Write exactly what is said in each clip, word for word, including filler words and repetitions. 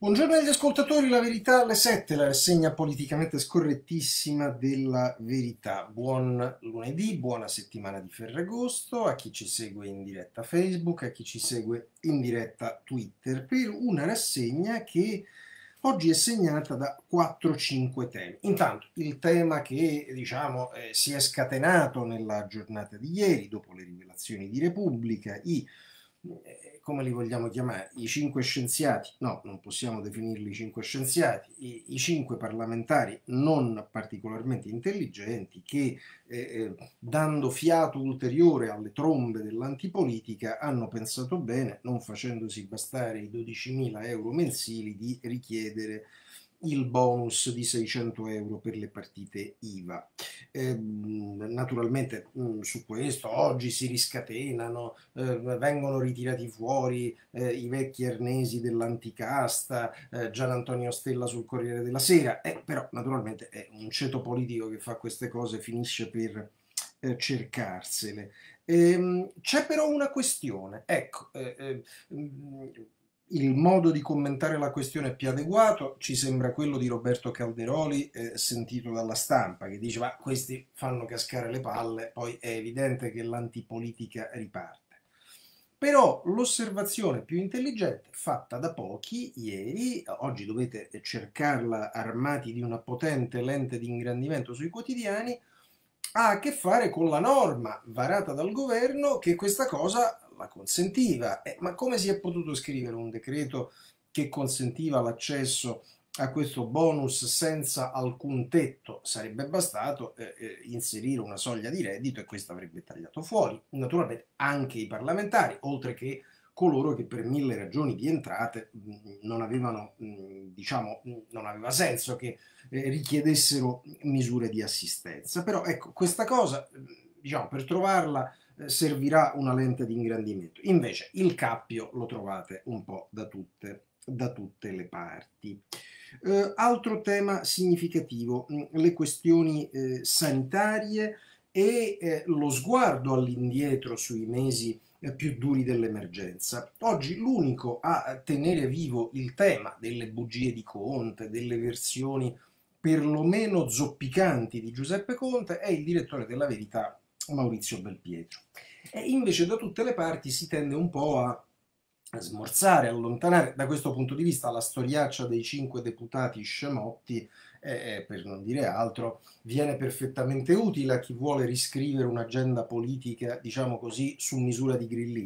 Buongiorno agli ascoltatori, la verità alle sette, la rassegna politicamente scorrettissima della verità. Buon lunedì, buona settimana di Ferragosto a chi ci segue in diretta Facebook, a chi ci segue in diretta Twitter, per una rassegna che oggi è segnata da quattro cinque temi. Intanto, il tema che diciamo eh, si è scatenato nella giornata di ieri, dopo le rivelazioni di Repubblica, i eh, come li vogliamo chiamare? I cinque scienziati? No, non possiamo definirli cinque scienziati, i, i cinque parlamentari non particolarmente intelligenti che, eh, eh, dando fiato ulteriore alle trombe dell'antipolitica, hanno pensato bene, non facendosi bastare i dodicimila euro mensili, di richiedere il bonus di seicento euro per le partite I V A. Eh, naturalmente mh, su questo oggi si riscatenano, eh, vengono ritirati fuori eh, i vecchi arnesi dell'anticasta, eh, Gian Antonio Stella sul Corriere della Sera, eh, però naturalmente è un ceto politico che fa queste cose, finisce per eh, cercarsele. Ehm, c'è però una questione, ecco, eh, eh, mh, il modo di commentare la questione più adeguato ci sembra quello di Roberto Calderoli, eh, sentito dalla stampa, che dice: ma questi fanno cascare le palle, poi è evidente che l'antipolitica riparte. Però l'osservazione più intelligente, fatta da pochi ieri, oggi dovete cercarla armati di una potente lente di ingrandimento sui quotidiani, ha a che fare con la norma varata dal governo che questa cosa la consentiva. Eh, ma come si è potuto scrivere un decreto che consentiva l'accesso a questo bonus senza alcun tetto? Sarebbe bastato eh, eh, inserire una soglia di reddito e questo avrebbe tagliato fuori, naturalmente, anche i parlamentari, oltre che coloro che per mille ragioni di entrate mh, non avevano, mh, diciamo, mh, non aveva senso che eh, richiedessero misure di assistenza. Però ecco, questa cosa, diciamo, per trovarla eh, servirà una lente di ingrandimento. Invece il cappio lo trovate un po' da tutte, da tutte le parti. Eh, altro tema significativo, mh, le questioni eh, sanitarie e eh, lo sguardo all'indietro sui mesi eh, più duri dell'emergenza. Oggi l'unico a tenere vivo il tema delle bugie di Conte, delle versioni perlomeno zoppicanti di Giuseppe Conte, è il direttore della Verità Maurizio Belpietro. E invece da tutte le parti si tende un po' a smorzare, allontanare da questo punto di vista la storiaccia dei cinque deputati scemotti, eh, per non dire altro, viene perfettamente utile a chi vuole riscrivere un'agenda politica, diciamo così, su misura di grillino.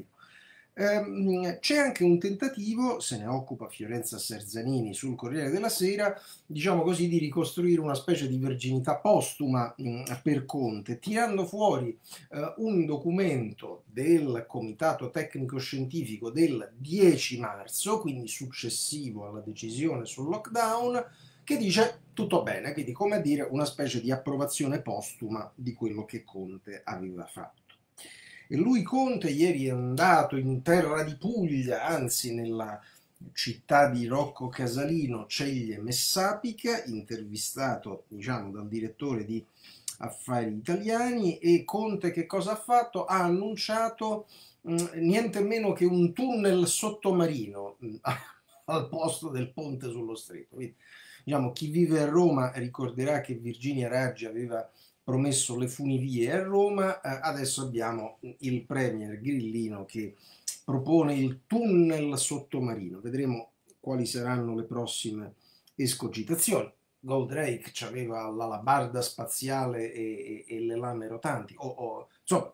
Ehm, c'è anche un tentativo, se ne occupa Fiorenza Serzanini sul Corriere della Sera, diciamo così, di ricostruire una specie di verginità postuma mh, per Conte, tirando fuori eh, un documento del Comitato Tecnico Scientifico del dieci marzo, quindi successivo alla decisione sul lockdown, che dice tutto bene, quindi come a dire una specie di approvazione postuma di quello che Conte aveva fatto. E lui, Conte, ieri è andato in terra di Puglia, anzi nella città di Rocco Casalino, Ceglie Messapica, intervistato, diciamo, dal direttore di Affari Italiani. E Conte che cosa ha fatto? Ha annunciato mh, niente meno che un tunnel sottomarino mh, al posto del ponte sullo stretto. Quindi, diciamo, chi vive a Roma ricorderà che Virginia Raggi aveva promesso le funivie a Roma, eh, adesso abbiamo il premier Grillino che propone il tunnel sottomarino. Vedremo quali saranno le prossime escogitazioni. Goldrake aveva l'alabarda spaziale e, e, e le lame rotanti, o, o, insomma,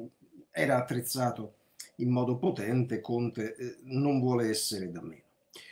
era attrezzato in modo potente. Conte eh, non vuole essere da meno.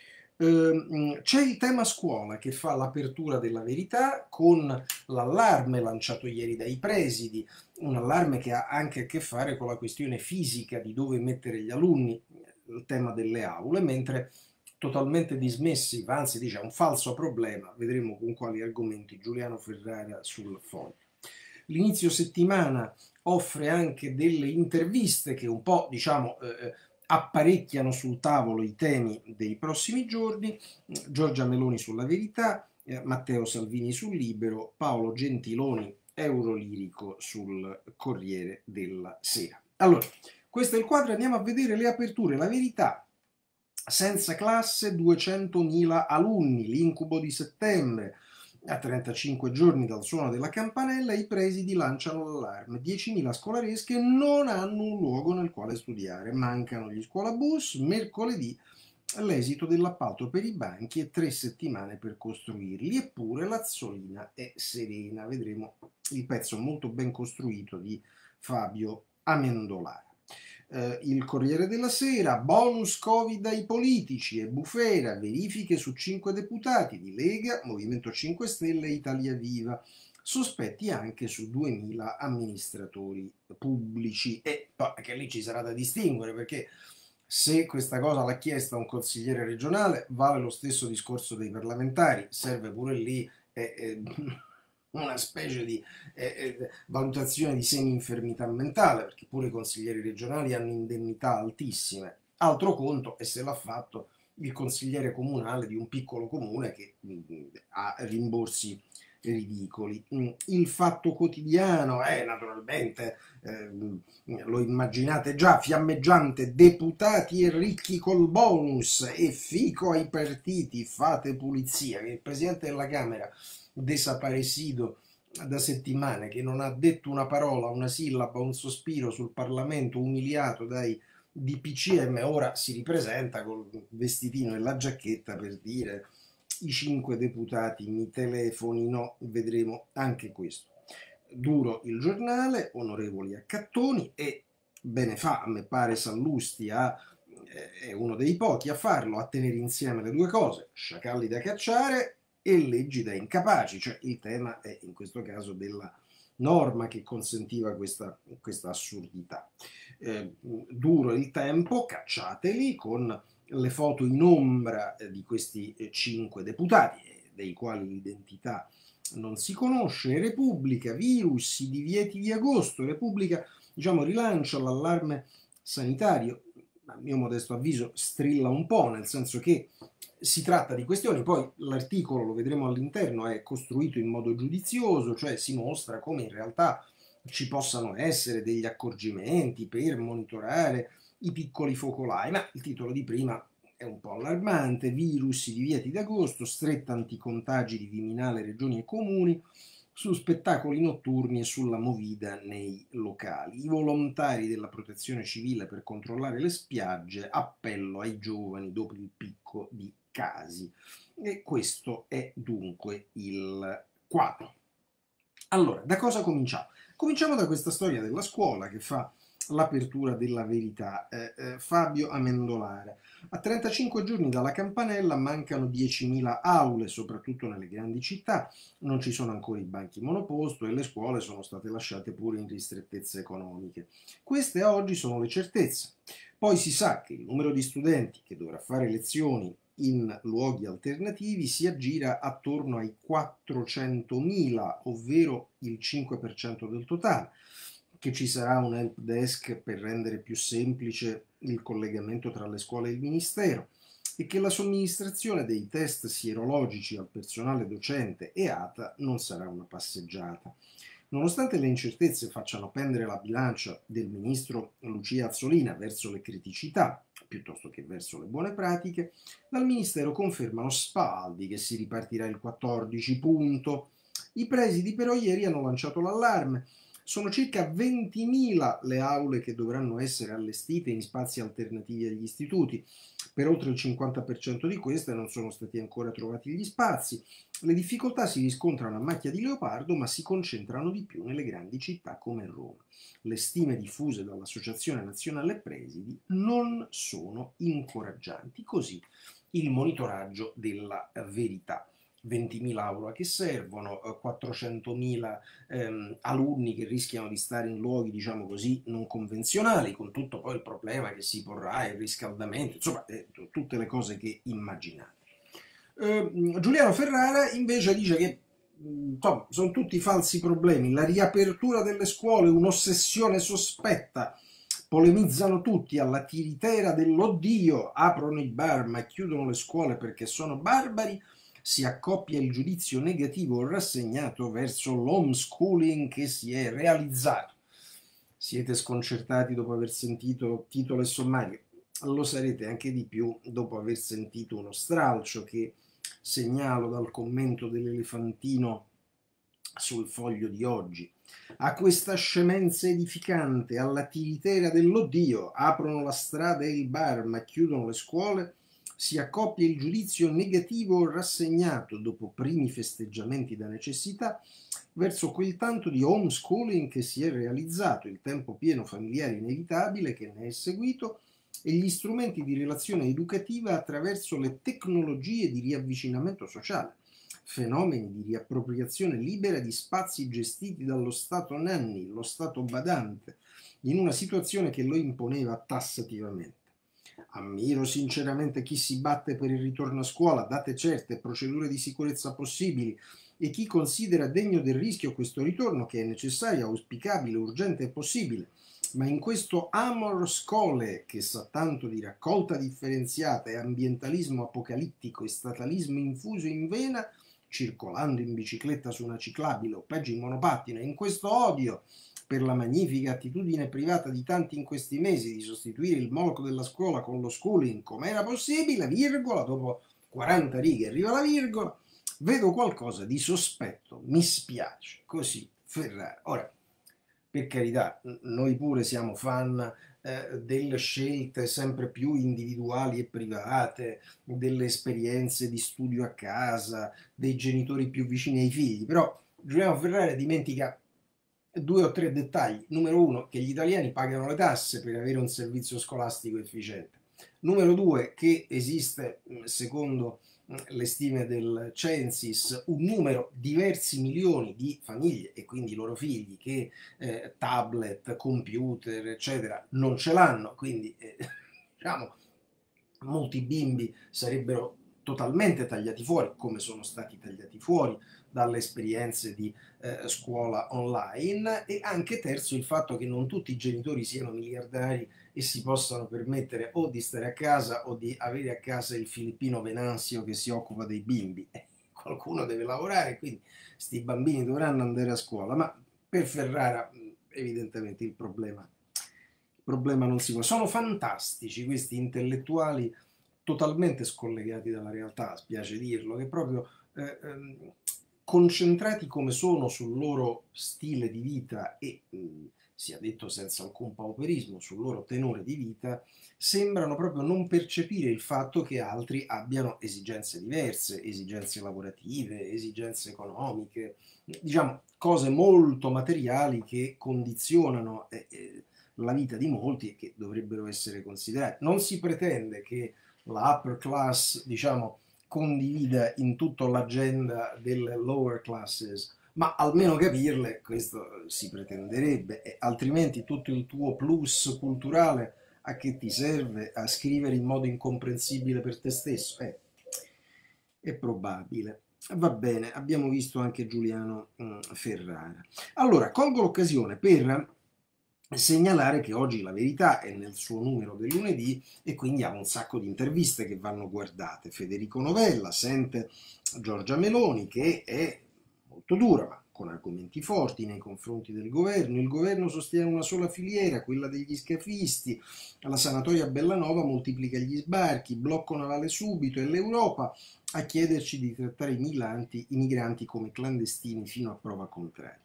Uh, c'è il tema scuola che fa l'apertura della Verità con l'allarme lanciato ieri dai presidi, un allarme che ha anche a che fare con la questione fisica di dove mettere gli alunni, il tema delle aule, mentre totalmente dismessi, anzi dice un falso problema, vedremo con quali argomenti, Giuliano Ferrara sul Foglio. L'inizio settimana offre anche delle interviste che un po', diciamo, eh, apparecchiano sul tavolo i temi dei prossimi giorni: Giorgia Meloni sulla Verità, eh, Matteo Salvini sul Libero, Paolo Gentiloni Eurolirico sul Corriere della Sera. Allora, questo è il quadro, andiamo a vedere le aperture. La Verità Senza classe duecentomila alunni, l'incubo di settembre. A trentacinque giorni dal suono della campanella i presidi lanciano l'allarme. diecimila scolaresche non hanno un luogo nel quale studiare. Mancano gli scuolabus. Mercoledì l'esito dell'appalto per i banchi e tre settimane per costruirli. Eppure l'Azzolina è serena. Vedremo il pezzo molto ben costruito di Fabio Amendolara. Uh, il Corriere della Sera, bonus Covid ai politici e bufera, verifiche su cinque deputati di Lega, Movimento cinque Stelle e Italia Viva, sospetti anche su duemila amministratori pubblici. E poi che lì ci sarà da distinguere, perché se questa cosa l'ha chiesta un consigliere regionale vale lo stesso discorso dei parlamentari, serve pure lì eh, eh, una specie di eh, eh, valutazione di semi-infermità mentale, perché pure i consiglieri regionali hanno indennità altissime. Altro conto è se l'ha fatto il consigliere comunale di un piccolo comune che mh, ha rimborsi ridicoli. Il Fatto Quotidiano è naturalmente, eh, lo immaginate già, fiammeggiante, deputati e ricchi col bonus e fico ai partiti, fate pulizia, che il presidente della Camera desaparecido da settimane, che non ha detto una parola, una sillaba, un sospiro sul Parlamento, umiliato dai D P C M, ora si ripresenta col vestitino e la giacchetta per dire i cinque deputati mi telefonino, vedremo anche questo. Duro il Giornale, onorevoli accattoni, e bene fa, a me pare Sallusti a, eh, è uno dei pochi a farlo, a tenere insieme le due cose, sciacalli da cacciare e leggi da incapaci, cioè il tema è in questo caso della norma che consentiva questa, questa assurdità. Eh, duro il Tempo, cacciateli, con le foto in ombra di questi cinque deputati, dei quali l'identità non si conosce. Repubblica, virus, i divieti di agosto. Repubblica, diciamo, rilancia l'allarme sanitario, a mio modesto avviso strilla un po', nel senso che si tratta di questioni, poi l'articolo, lo vedremo all'interno, è costruito in modo giudizioso, cioè si mostra come in realtà ci possano essere degli accorgimenti per monitorare i piccoli focolai, ma il titolo di prima è un po' allarmante: virus, i divieti d'agosto, stretta anticontagi di Viminale, regioni e comuni, su spettacoli notturni e sulla movida nei locali. I volontari della protezione civile per controllare le spiagge, appello ai giovani dopo il picco di casi. E questo è dunque il quadro. Allora, da cosa cominciamo? Cominciamo da questa storia della scuola che fa l'apertura della Verità. Eh, eh, Fabio Amendolara. A trentacinque giorni dalla campanella mancano diecimila aule, soprattutto nelle grandi città, non ci sono ancora i banchi monoposto e le scuole sono state lasciate pure in ristrettezze economiche. Queste oggi sono le certezze. Poi si sa che il numero di studenti che dovrà fare lezioni in luoghi alternativi si aggira attorno ai quattrocentomila, ovvero il cinque per cento del totale, che ci sarà un help desk per rendere più semplice il collegamento tra le scuole e il ministero e che la somministrazione dei test sierologici al personale docente e A T A non sarà una passeggiata. Nonostante le incertezze facciano pendere la bilancia del ministro Lucia Azzolina verso le criticità piuttosto che verso le buone pratiche, dal ministero confermano Spaldi che si ripartirà il quattordici, punto. I presidi però ieri hanno lanciato l'allarme. Sono circa ventimila le aule che dovranno essere allestite in spazi alternativi agli istituti. Per oltre il cinquanta per cento di queste non sono stati ancora trovati gli spazi. Le difficoltà si riscontrano a macchia di leopardo, ma si concentrano di più nelle grandi città come Roma. Le stime diffuse dall'Associazione Nazionale Presidi non sono incoraggianti. Così il monitoraggio della Verità. ventimila aule che servono, quattrocentomila ehm, alunni che rischiano di stare in luoghi, diciamo così, non convenzionali, con tutto poi il problema che si porrà, il riscaldamento, insomma, eh, tutte le cose che immaginate. Eh, Giuliano Ferrara invece dice che insomma, sono tutti falsi problemi, la riapertura delle scuole è un'ossessione sospetta, polemizzano tutti alla tiritera dell'oddio, aprono i bar ma chiudono le scuole perché sono barbari. Si accoppia il giudizio negativo rassegnato verso l'homeschooling che si è realizzato. Siete sconcertati dopo aver sentito titolo e sommario? lo sarete anche di più dopo aver sentito uno stralcio che segnalo dal commento dell'Elefantino sul Foglio di oggi. A questa scemenza edificante, alla tiritera dell'oddio, aprono la strada e il bar, ma chiudono le scuole, si accoppia il giudizio negativo rassegnato dopo primi festeggiamenti da necessità verso quel tanto di homeschooling che si è realizzato, il tempo pieno familiare inevitabile che ne è seguito e gli strumenti di relazione educativa attraverso le tecnologie di riavvicinamento sociale, fenomeni di riappropriazione libera di spazi gestiti dallo Stato nanny, lo Stato badante, in una situazione che lo imponeva tassativamente. Ammiro sinceramente chi si batte per il ritorno a scuola, date certe, procedure di sicurezza possibili, e chi considera degno del rischio questo ritorno che è necessario, auspicabile, urgente e possibile. Ma in questo amor scole, che sa tanto di raccolta differenziata e ambientalismo apocalittico e statalismo infuso in vena, circolando in bicicletta su una ciclabile o peggio in monopattino, in questo odio per la magnifica attitudine privata di tanti in questi mesi di sostituire il monaco della scuola con lo schooling come era possibile, virgola, dopo quaranta righe arriva la virgola, vedo qualcosa di sospetto, mi spiace, così Ferrara. Ora, per carità, noi pure siamo fan eh, delle scelte sempre più individuali e private, delle esperienze di studio a casa, dei genitori più vicini ai figli, però Giuliano Ferrara dimentica due o tre dettagli. Numero uno, che gli italiani pagano le tasse per avere un servizio scolastico efficiente. Numero due, che esiste, secondo le stime del Censis, un numero diversi milioni di famiglie e quindi i loro figli che eh, tablet, computer, eccetera, non ce l'hanno, quindi eh, diciamo molti bimbi sarebbero totalmente tagliati fuori, come sono stati tagliati fuori dalle esperienze di eh, scuola online, e anche terzo il fatto che non tutti i genitori siano miliardari e si possano permettere o di stare a casa o di avere a casa il filippino Venanzio che si occupa dei bimbi. Eh, qualcuno deve lavorare, quindi questi bambini dovranno andare a scuola, ma per Ferrara evidentemente il problema, il problema non si può. Sono fantastici questi intellettuali totalmente scollegati dalla realtà, spiace dirlo, che proprio eh, ehm, concentrati come sono sul loro stile di vita e, mh, sia detto senza alcun pauperismo, sul loro tenore di vita, sembrano proprio non percepire il fatto che altri abbiano esigenze diverse, esigenze lavorative, esigenze economiche, diciamo cose molto materiali che condizionano eh, eh, la vita di molti e che dovrebbero essere considerate. Non si pretende che la upper class, diciamo, condivida in tutta l'agenda delle lower classes, ma almeno capirle, questo si pretenderebbe, e altrimenti tutto il tuo plus culturale a che ti serve a scrivere in modo incomprensibile per te stesso? Eh, è probabile. Va bene, abbiamo visto anche Giuliano mh, Ferrara. Allora, colgo l'occasione per segnalare che oggi La Verità è nel suo numero del lunedì e quindi ha un sacco di interviste che vanno guardate. Federico Novella sente Giorgia Meloni che è molto dura ma con argomenti forti nei confronti del governo. Il governo sostiene una sola filiera, quella degli scafisti, la sanatoria Bellanova moltiplica gli sbarchi, blocco navale subito e l'Europa a chiederci di trattare i migranti, i migranti come clandestini fino a prova contraria.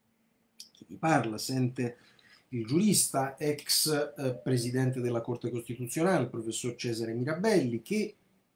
Chi vi parla sente il giurista, ex eh, presidente della Corte Costituzionale, il professor Cesare Mirabelli, che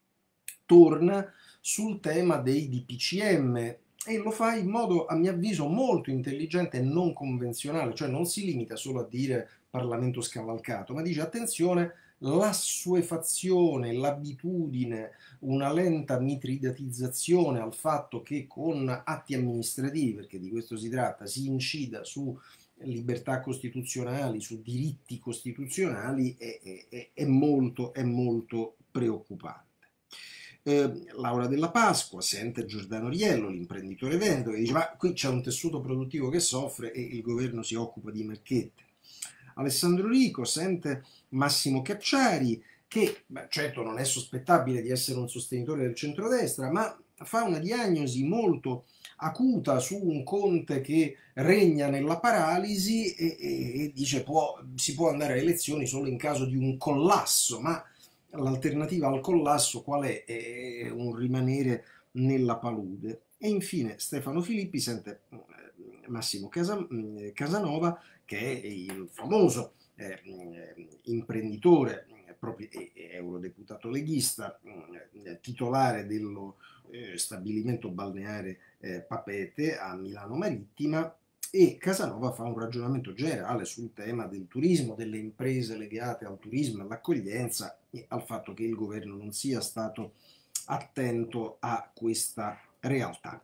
torna sul tema dei D P C M e lo fa in modo, a mio avviso, molto intelligente e non convenzionale, cioè non si limita solo a dire Parlamento scavalcato, ma dice attenzione, l'assuefazione, l'abitudine, una lenta mitridatizzazione al fatto che con atti amministrativi, perché di questo si tratta, si incida su libertà costituzionali, su diritti costituzionali è, è, è, molto, è molto preoccupante. Eh, Laura Della Pasqua sente Giordano Riello, l'imprenditore veneto, che dice ma qui c'è un tessuto produttivo che soffre e il governo si occupa di marchette. Alessandro Rico sente Massimo Cacciari che, beh, certo non è sospettabile di essere un sostenitore del centrodestra, ma fa una diagnosi molto acuta su un Conte che regna nella paralisi e, e- e dice può, si può andare alle elezioni solo in caso di un collasso, ma l'alternativa al collasso qual è? È un rimanere nella palude. E infine Stefano Filippi sente eh, Massimo Casa- eh, Casanova, che è il famoso eh, eh, imprenditore, eh, proprio e- e eurodeputato leghista, eh, titolare dello eh, stabilimento balneare eh, Papete a Milano Marittima, e Casanova fa un ragionamento generale sul tema del turismo, delle imprese legate al turismo, all'accoglienza e al fatto che il governo non sia stato attento a questa realtà.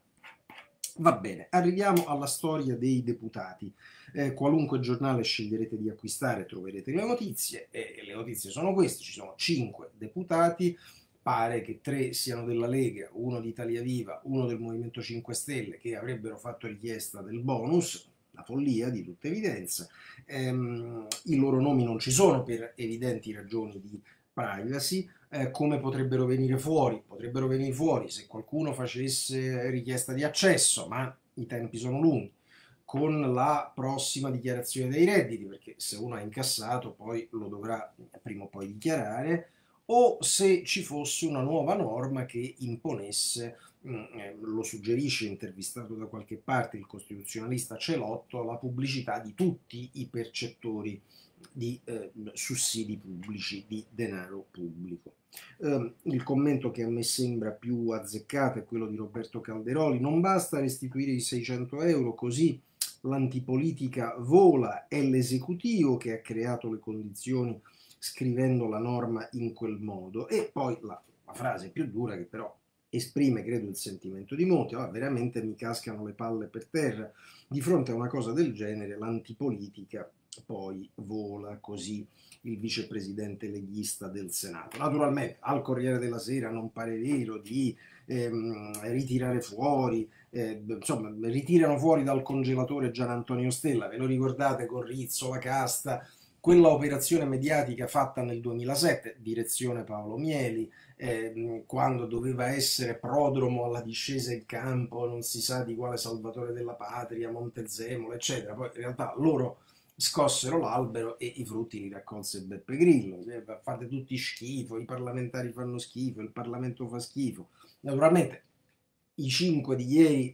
Va bene, arriviamo alla storia dei deputati. Eh, qualunque giornale sceglierete di acquistare troverete le notizie e le notizie sono queste: ci sono cinque deputati, pare che tre siano della Lega, uno di Italia Viva, uno del Movimento cinque Stelle, che avrebbero fatto richiesta del bonus, una follia di tutta evidenza. Ehm, I loro nomi non ci sono per evidenti ragioni di privacy. Eh, come potrebbero venire fuori? Potrebbero venire fuori se qualcuno facesse richiesta di accesso, ma i tempi sono lunghi, con la prossima dichiarazione dei redditi, perché se uno ha incassato poi lo dovrà prima o poi dichiarare, o se ci fosse una nuova norma che imponesse, mh, eh, lo suggerisce intervistato da qualche parte il costituzionalista Celotto, la pubblicità di tutti i percettori di eh, sussidi pubblici, di denaro pubblico. Eh, il commento che a me sembra più azzeccato è quello di Roberto Calderoli: non basta restituire i seicento euro, così l'antipolitica vola, è l'esecutivo che ha creato le condizioni scrivendo la norma in quel modo. E poi la, la frase più dura, che però esprime, credo, il sentimento di molti: oh, veramente mi cascano le palle per terra. Di fronte a una cosa del genere, l'antipolitica poi vola, così il vicepresidente leghista del Senato. Naturalmente al Corriere della Sera non pare vero di ehm, ritirare fuori, eh, insomma, ritirano fuori dal congelatore Gian Antonio Stella, ve lo ricordate, con Rizzo, la casta, quella operazione mediatica fatta nel duemilasette, direzione Paolo Mieli, eh, quando doveva essere prodromo alla discesa in campo, non si sa di quale Salvatore della Patria, Montezemolo, eccetera. Poi in realtà loro scossero l'albero e i frutti li raccolse Beppe Grillo. Fate tutti schifo, i parlamentari fanno schifo, il Parlamento fa schifo. Naturalmente i cinque di ieri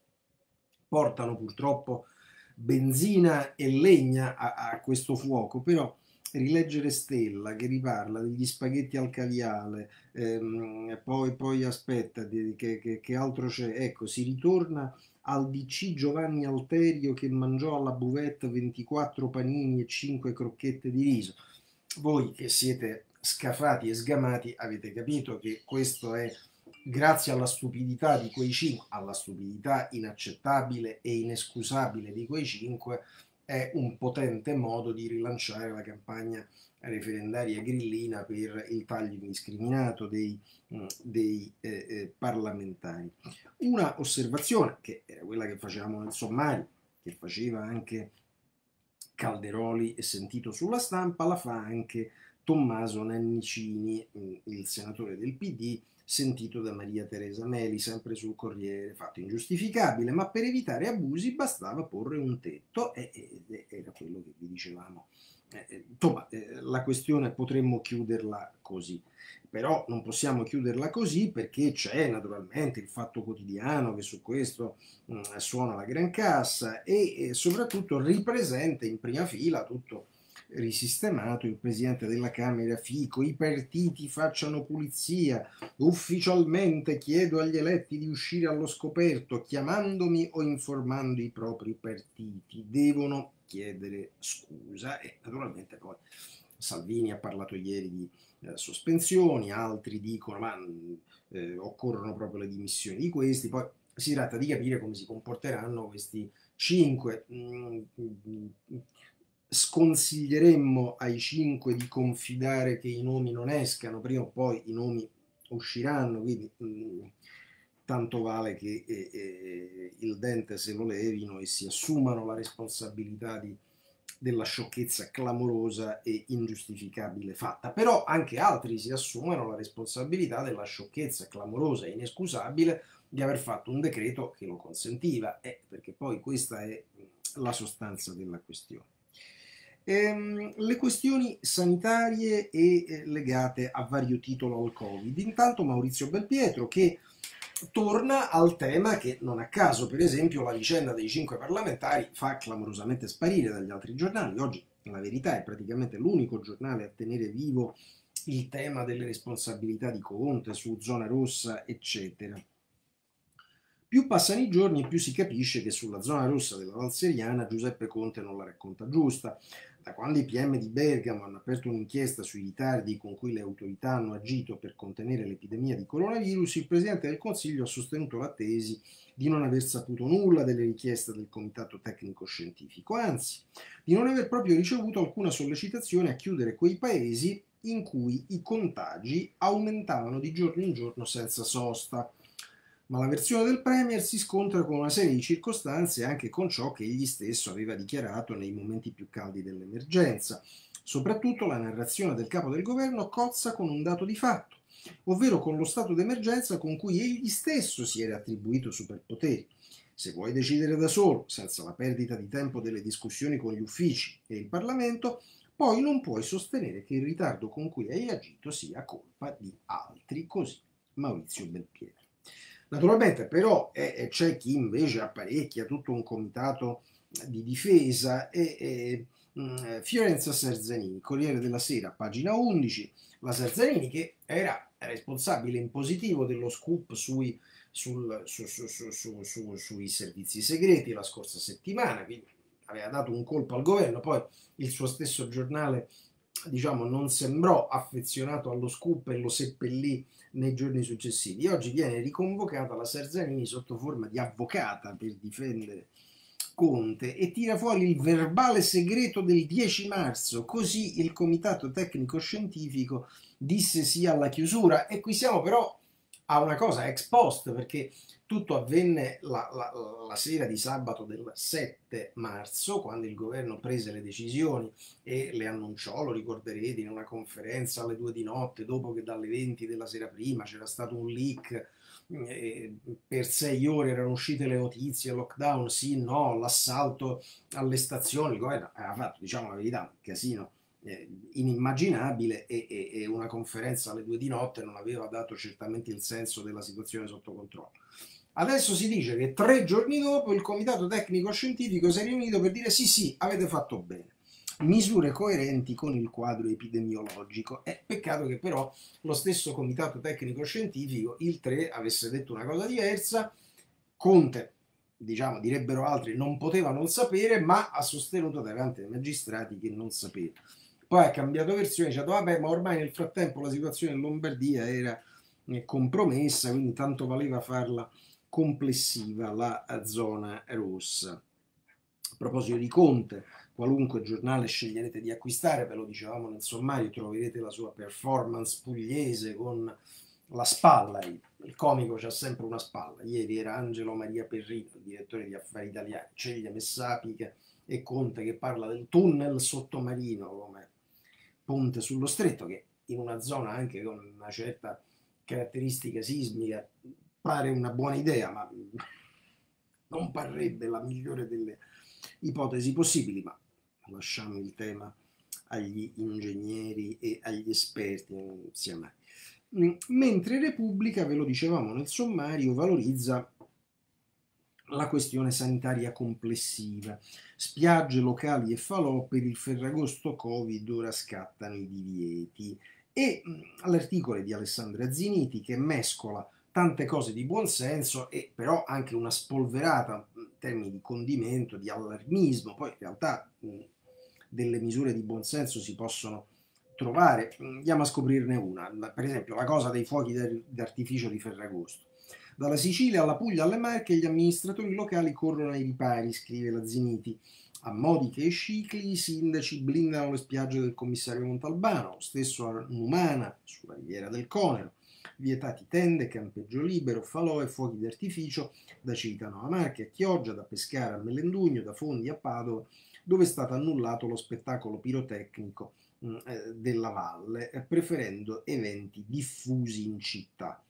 portano purtroppo benzina e legna a, a questo fuoco, però rileggere Stella che riparla degli spaghetti al caviale, ehm, poi, poi aspetta, che, che, che altro c'è? Ecco, si ritorna al D C Giovanni Alterio che mangiò alla buvette ventiquattro panini e cinque crocchette di riso. Voi che siete scafati e sgamati avete capito che questo è, grazie alla stupidità di quei cinque, alla stupidità inaccettabile e inescusabile di quei cinque, è un potente modo di rilanciare la campagna referendaria grillina per il taglio indiscriminato dei, dei eh, eh, parlamentari. Una osservazione, che era quella che facevamo nel sommario, che faceva anche Calderoli e sentito sulla stampa, la fa anche Tommaso Nannicini, il senatore del P D, sentito da Maria Teresa Meli, sempre sul Corriere: fatto ingiustificabile, ma per evitare abusi bastava porre un tetto, e, e era quello che vi dicevamo. Eh, insomma, eh, la questione potremmo chiuderla così, però non possiamo chiuderla così perché c'è naturalmente il Fatto Quotidiano che su questo mh, suona la gran cassa, e, e soprattutto ripresenta in prima fila, tutto risistemato, il presidente della Camera Fico: i partiti facciano pulizia, ufficialmente chiedo agli eletti di uscire allo scoperto, chiamandomi o informando i propri partiti, devono chiedere scusa. E naturalmente poi Salvini ha parlato ieri di eh, sospensioni, altri dicono ma eh, occorrono proprio le dimissioni di questi. Poi si tratta di capire come si comporteranno questi cinque. Mm, mm, sconsiglieremmo ai cinque di confidare che i nomi non escano, prima o poi i nomi usciranno, quindi mh, tanto vale che eh, eh, il dente se lo levino e si assumano la responsabilità di, della sciocchezza clamorosa e ingiustificabile fatta. Però anche altri si assumano la responsabilità della sciocchezza clamorosa e inescusabile di aver fatto un decreto che lo consentiva, eh, perché poi questa è la sostanza della questione. Ehm, le questioni sanitarie e eh, legate a vario titolo al Covid. Intanto Maurizio Belpietro che torna al tema che non a caso, per esempio, la vicenda dei cinque parlamentari fa clamorosamente sparire dagli altri giornali. Oggi La Verità è praticamente l'unico giornale a tenere vivo il tema delle responsabilità di Conte su zona rossa, eccetera. Più passano i giorni e più si capisce che sulla zona rossa della Val Seriana Giuseppe Conte non la racconta giusta. Da quando i P M di Bergamo hanno aperto un'inchiesta sui ritardi con cui le autorità hanno agito per contenere l'epidemia di coronavirus, il Presidente del Consiglio ha sostenuto la tesi di non aver saputo nulla delle richieste del Comitato Tecnico Scientifico, anzi, di non aver proprio ricevuto alcuna sollecitazione a chiudere quei paesi in cui i contagi aumentavano di giorno in giorno senza sosta. Ma la versione del Premier si scontra con una serie di circostanze e anche con ciò che egli stesso aveva dichiarato nei momenti più caldi dell'emergenza. Soprattutto la narrazione del capo del governo cozza con un dato di fatto, ovvero con lo stato d'emergenza con cui egli stesso si era attribuito superpoteri. Se vuoi decidere da solo, senza la perdita di tempo delle discussioni con gli uffici e il Parlamento, poi non puoi sostenere che il ritardo con cui hai agito sia colpa di altri, così Maurizio Belpietro. Naturalmente però eh, c'è chi invece apparecchia tutto un comitato di difesa e, e mh, Fiorenza Serzanini, Corriere della Sera, pagina undici, la Serzanini che era responsabile in positivo dello scoop sui, sul, su, su, su, sui servizi segreti la scorsa settimana, quindi aveva dato un colpo al governo, poi il suo stesso giornale diciamo non sembrò affezionato allo scoop e lo seppellì nei giorni successivi. Oggi viene riconvocata la Serzanini sotto forma di avvocata per difendere Conte e tira fuori il verbale segreto del dieci marzo, così il comitato tecnico scientifico disse sì alla chiusura. E qui siamo però a una cosa ex post, perché tutto avvenne la, la, la sera di sabato del sette marzo, quando il governo prese le decisioni e le annunciò, lo ricorderete, in una conferenza alle due di notte, dopo che dalle venti della sera prima c'era stato un leak, eh, per sei ore erano uscite le notizie, lockdown, sì, no, l'assalto alle stazioni, il governo aveva fatto, diciamo la verità, un casino eh, inimmaginabile e, e, e una conferenza alle due di notte non aveva dato certamente il senso della situazione sotto controllo. Adesso si dice che tre giorni dopo il comitato tecnico scientifico si è riunito per dire sì sì, avete fatto bene, misure coerenti con il quadro epidemiologico. È peccato che però lo stesso comitato tecnico scientifico, il tre, avesse detto una cosa diversa. Conte, diciamo, direbbero altri, non poteva non sapere, ma ha sostenuto davanti ai magistrati che non sapeva. Poi ha cambiato versione, dicendo vabbè, ma ormai nel frattempo la situazione in Lombardia era compromessa, quindi tanto valeva farla complessiva la zona rossa. A proposito di Conte, qualunque giornale sceglierete di acquistare, ve lo dicevamo nel sommario, troverete la sua performance pugliese con la spalla. Il comico c'ha sempre una spalla. Ieri era Angelo Maria Perrino, direttore di Affari Italiani, Ceglia Messapica e Conte che parla del tunnel sottomarino come ponte sullo stretto, che in una zona anche con una certa caratteristica sismica pare una buona idea, ma non parrebbe la migliore delle ipotesi possibili, ma lasciamo il tema agli ingegneri e agli esperti, non sia mai. Mentre Repubblica, ve lo dicevamo nel sommario, valorizza la questione sanitaria complessiva. Spiagge, locali e falò per il Ferragosto Covid, ora scattano i divieti. E l'articolo di Alessandra Ziniti che mescola tante cose di buonsenso e però anche una spolverata in termini di condimento, di allarmismo. Poi in realtà mh, delle misure di buonsenso si possono trovare. Andiamo a scoprirne una. Per esempio la cosa dei fuochi d'artificio di Ferragosto. Dalla Sicilia alla Puglia alle Marche gli amministratori locali corrono ai ripari, scrive la Ziniti. A modiche e cicli i sindaci blindano le spiagge del commissario Montalbano, lo stesso a Numana, sulla riviera del Conero. Vietati tende, campeggio libero, falò e fuochi d'artificio da Civitano a Marche, a Chioggia, da Pescara a Melendugno, da Fondi a Padova, dove è stato annullato lo spettacolo pirotecnico mh, eh, della valle, eh, preferendo eventi diffusi in città.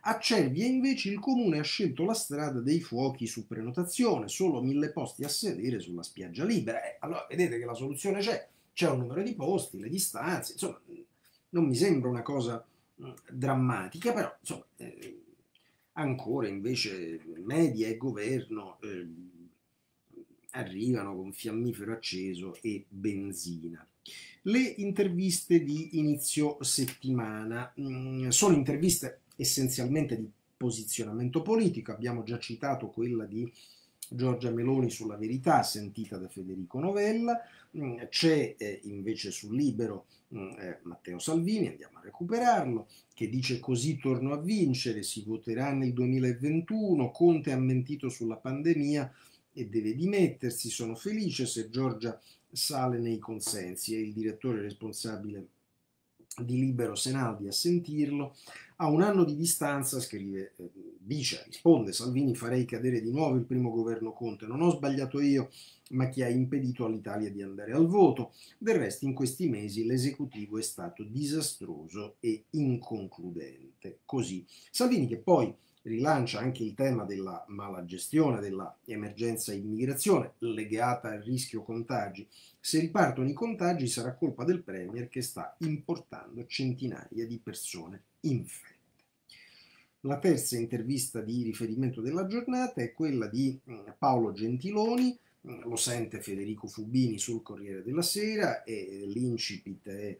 A Cervia invece il comune ha scelto la strada dei fuochi su prenotazione, solo mille posti a sedere sulla spiaggia libera. Eh, allora vedete che la soluzione c'è, c'è un numero di posti, le distanze, insomma non mi sembra una cosa mh, drammatica, però insomma eh, ancora invece media e governo eh, arrivano con fiammifero acceso e benzina. Le interviste di inizio settimana mh, sono interviste essenzialmente di posizionamento politico, abbiamo già citato quella di Giorgia Meloni sulla Verità, sentita da Federico Novella, c'è eh, invece sul Libero eh, Matteo Salvini, andiamo a recuperarlo, che dice: così torno a vincere, si voterà nel duemilaventuno, Conte ha mentito sulla pandemia e deve dimettersi, sono felice se Giorgia sale nei consensi. È il direttore responsabile di Libero Senaldi a sentirlo. A un anno di distanza, scrive, eh, dice, risponde Salvini: farei cadere di nuovo il primo governo Conte, non ho sbagliato io, ma chi ha impedito all'Italia di andare al voto. Del resto in questi mesi l'esecutivo è stato disastroso e inconcludente. Così Salvini, che poi rilancia anche il tema della mala gestione dell'emergenza immigrazione legata al rischio contagi. Se ripartono i contagi sarà colpa del Premier che sta importando centinaia di persone infette. La terza intervista di riferimento della giornata è quella di Paolo Gentiloni, lo sente Federico Fubini sul Corriere della Sera e l'incipit è,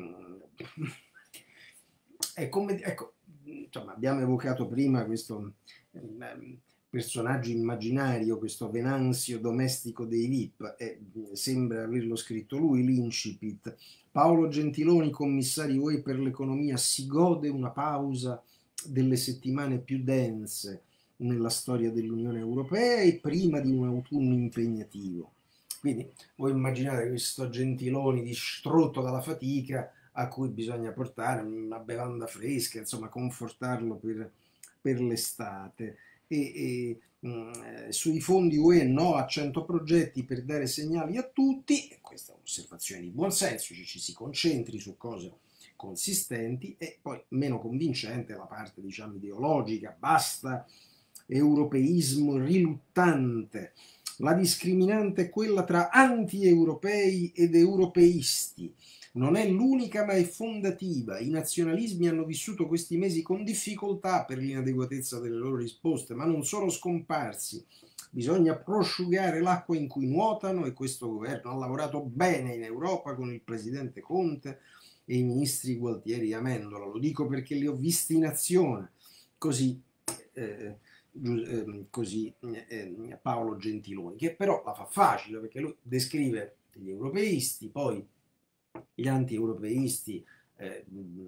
è come, ecco, insomma, abbiamo evocato prima questo eh, personaggio immaginario, questo Venanzio domestico dei V I P, e sembra averlo scritto lui l'incipit. Paolo Gentiloni, commissario U E per l'economia, si gode una pausa delle settimane più dense nella storia dell'Unione Europea e prima di un autunno impegnativo. Quindi voi immaginate questo Gentiloni distrutto dalla fatica a cui bisogna portare una bevanda fresca, insomma confortarlo per, per l'estate. E, e mh, sui fondi U E no a cento progetti per dare segnali a tutti, e questa è un'osservazione di buon senso, ci, ci si concentri su cose consistenti, e poi meno convincente la parte, diciamo, ideologica: basta europeismo riluttante. La discriminante è quella tra anti-europei ed europeisti. Non è l'unica, ma è fondativa. I nazionalismi hanno vissuto questi mesi con difficoltà per l'inadeguatezza delle loro risposte, ma non sono scomparsi. Bisogna prosciugare l'acqua in cui nuotano, e questo governo ha lavorato bene in Europa con il presidente Conte e i ministri Gualtieri e Amendola. Lo dico perché li ho visti in azione. Così, eh, eh, così eh, Paolo Gentiloni, che però la fa facile perché lui descrive gli europeisti, poi gli anti-europeisti eh,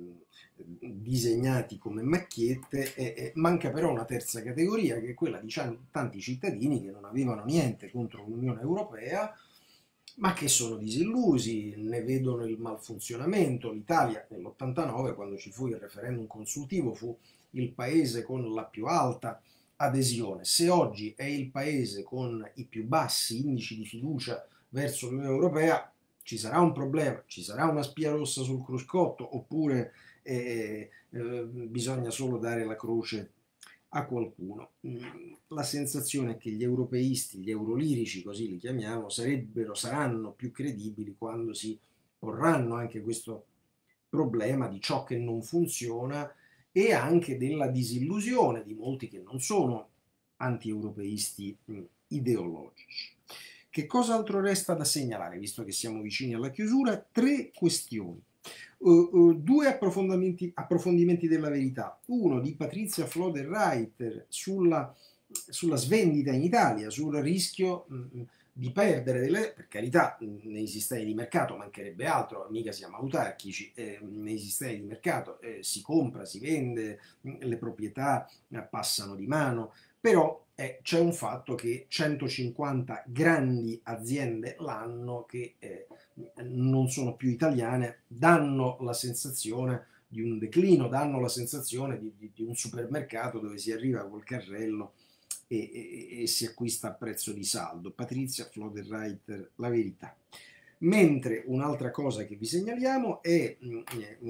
disegnati come macchiette, e, e manca però una terza categoria, che è quella di tanti cittadini che non avevano niente contro l'Unione Europea, ma che sono disillusi, ne vedono il malfunzionamento. L'Italia nell'ottantanove, quando ci fu il referendum consultivo, fu il paese con la più alta adesione. Se oggi è il paese con i più bassi indici di fiducia verso l'Unione Europea, ci sarà un problema, ci sarà una spia rossa sul cruscotto, oppure eh, eh, bisogna solo dare la croce a qualcuno. La sensazione è che gli europeisti, gli eurolirici, così li chiamiamo, sarebbero, saranno più credibili quando si porranno anche questo problema di ciò che non funziona e anche della disillusione di molti che non sono anti-europeisti ideologici. Che cos'altro resta da segnalare, visto che siamo vicini alla chiusura? Tre questioni. Uh, uh, due approfondimenti, approfondimenti della verità. Uno di Patrizia Floder-Reiter sulla, sulla svendita in Italia, sul rischio mh, di perdere delle... Per carità, mh, nei sistemi di mercato mancherebbe altro, mica siamo autarchici, eh, nei sistemi di mercato eh, si compra, si vende, mh, le proprietà eh, passano di mano, però eh, c'è un fatto che centocinquanta grandi aziende l'anno che eh, non sono più italiane, danno la sensazione di un declino, danno la sensazione di, di, di un supermercato dove si arriva col carrello e, e, e si acquista a prezzo di saldo. Patrizia Floder-Reiter, La Verità. Mentre un'altra cosa che vi segnaliamo è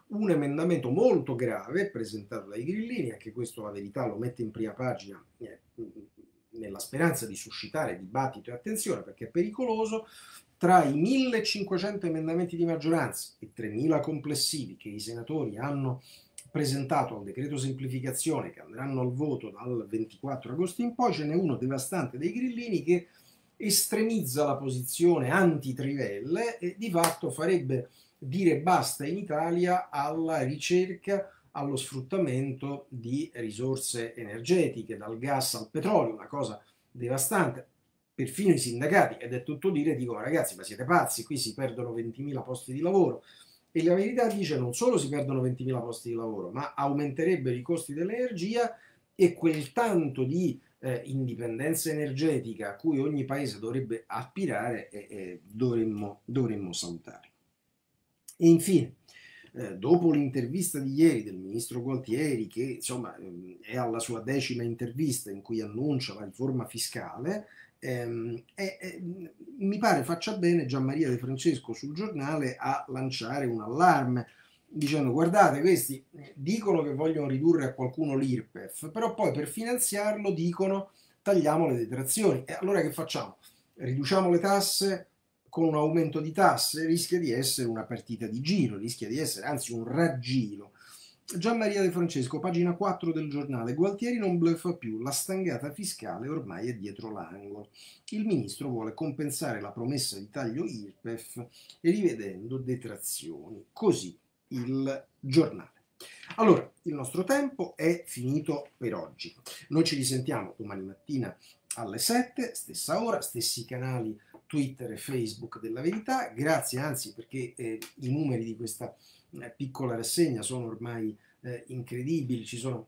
un emendamento molto grave presentato dai grillini, anche questo La Verità lo mette in prima pagina eh, nella speranza di suscitare dibattito e attenzione perché è pericoloso. Tra i millecinquecento emendamenti di maggioranza e tremila complessivi che i senatori hanno presentato al decreto semplificazione che andranno al voto dal ventiquattro agosto in poi, ce n'è uno devastante dei grillini che estremizza la posizione anti-trivelle e di fatto farebbe dire basta in Italia alla ricerca, allo sfruttamento di risorse energetiche, dal gas al petrolio, una cosa devastante. Perfino i sindacati, ed è tutto dire, dicono ragazzi ma siete pazzi, qui si perdono ventimila posti di lavoro. E la verità dice non solo si perdono ventimila posti di lavoro, ma aumenterebbero i costi dell'energia e quel tanto di eh, indipendenza energetica a cui ogni paese dovrebbe aspirare e, e dovremmo, dovremmo salutare. E infine, eh, dopo l'intervista di ieri del ministro Gualtieri, che insomma è alla sua decima intervista in cui annuncia la riforma fiscale, ehm, eh, eh, mi pare faccia bene Gianmaria De Francesco sul giornale a lanciare un allarme dicendo guardate questi dicono che vogliono ridurre a qualcuno l'I R P E F, però poi per finanziarlo dicono tagliamo le detrazioni. E allora che facciamo? Riduciamo le tasse con un aumento di tasse? Rischia di essere una partita di giro, rischia di essere anzi un raggiro. Gianmaria De Francesco, pagina quattro del giornale. Gualtieri non bluffa più, la stangata fiscale ormai è dietro l'angolo. Il ministro vuole compensare la promessa di taglio I R P E F rivedendo detrazioni. Così il giornale. Allora, il nostro tempo è finito per oggi. Noi ci risentiamo domani mattina alle sette, stessa ora, stessi canali Twitter e Facebook della Verità. Grazie anzi perché eh, i numeri di questa eh, piccola rassegna sono ormai eh, incredibili, ci sono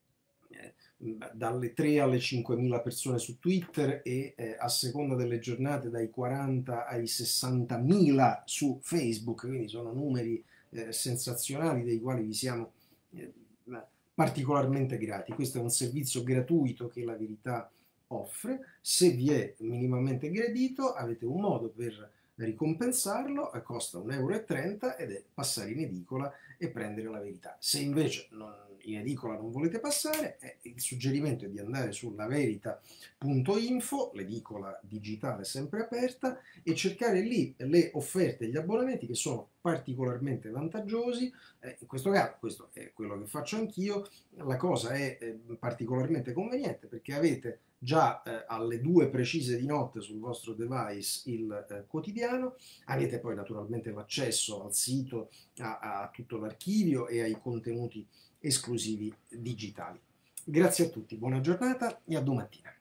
eh, dalle tre alle cinquemila persone su Twitter e eh, a seconda delle giornate dai quaranta ai sessantamila su Facebook, quindi sono numeri eh, sensazionali dei quali vi siamo eh, particolarmente grati. Questo è un servizio gratuito che la Verità offre. Se vi è minimamente gradito avete un modo per ricompensarlo, costa un euro e trenta ed è passare in edicola e prendere La Verità. Se invece non, in edicola non volete passare, eh, il suggerimento è di andare su laverita punto info, l'edicola digitale sempre aperta, e cercare lì le offerte e gli abbonamenti che sono particolarmente vantaggiosi. Eh, in questo caso, questo è quello che faccio anch'io, la cosa è eh, particolarmente conveniente perché avete già eh, alle due precise di notte sul vostro device il eh, quotidiano, avete poi naturalmente l'accesso al sito, a, a tutto l'archivio e ai contenuti esclusivi digitali. Grazie a tutti, buona giornata e a domattina.